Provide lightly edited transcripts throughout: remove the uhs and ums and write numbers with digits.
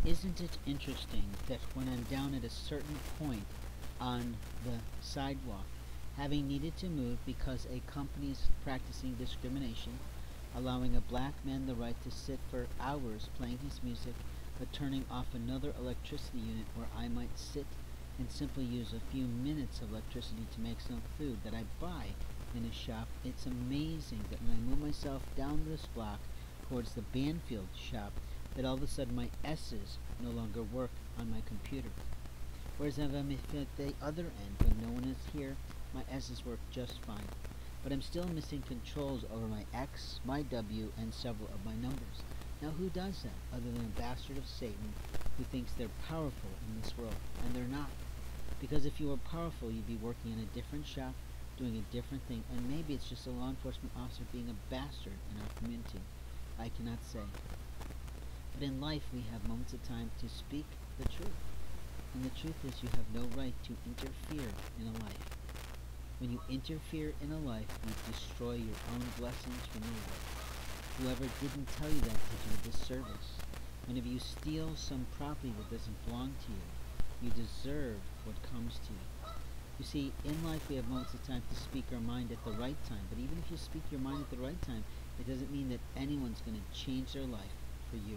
Isn't it interesting that when I'm down at a certain point on the sidewalk, having needed to move because a company is practicing discrimination, allowing a black man the right to sit for hours playing his music, but turning off another electricity unit where I might sit and simply use a few minutes of electricity to make some food that I buy in a shop, it's amazing that when I move myself down this block towards the Banfield shop, that all of a sudden my S's no longer work on my computer. Whereas if I'm at the other end, when no one is here, my S's work just fine. But I'm still missing controls over my X, my W, and several of my numbers. Now who does that, other than a bastard of Satan who thinks they're powerful in this world, and they're not. Because if you were powerful, you'd be working in a different shop, doing a different thing, and maybe it's just a law enforcement officer being a bastard in our community. I cannot say. But in life, we have moments of time to speak the truth. And the truth is you have no right to interfere in a life. When you interfere in a life, you destroy your own blessings from your life. Whoever didn't tell you that did you a disservice. Whenever you steal some property that doesn't belong to you, you deserve what comes to you. You see, in life we have moments of time to speak our mind at the right time, but even if you speak your mind at the right time, it doesn't mean that anyone's going to change their life for you.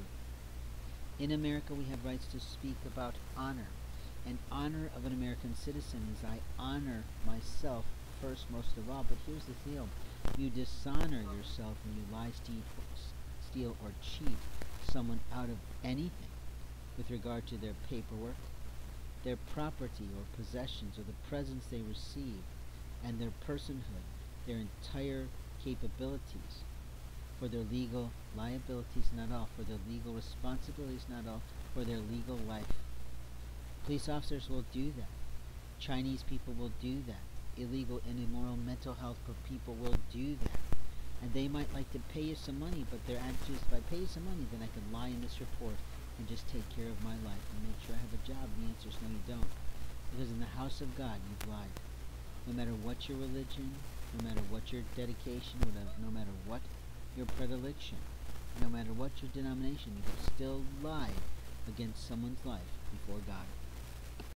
In America, we have rights to speak about honor. And honor of an American citizen is I honor myself first, most of all. But here's the deal. You dishonor yourself when you lie, steal, or cheat someone out of anything with regard to their paperwork, their property or possessions, or the presents they receive, and their personhood, their entire capabilities, for their legal liabilities, not all, for their legal responsibilities, not all, for their legal life. Police officers will do that. Chinese people will do that. Illegal and immoral mental health people will do that. And they might like to pay you some money, but their attitude is, if I pay you some money, then I can lie in this report and just take care of my life and make sure I have a job. And the answer is no, you don't. Because in the house of God, you've lied. No matter what your religion, no matter what your dedication, no matter what your predilection, no matter what your denomination, you have still lied against someone's life before God.